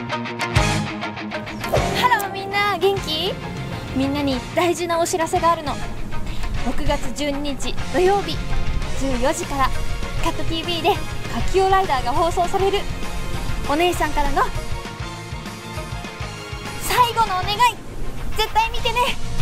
ハローみんな、元気？みんなに大事なお知らせがあるの。6月12日土曜日14時からカット TV でカキオライダーが放送される。お姉さんからの最後のお願い、絶対見てね。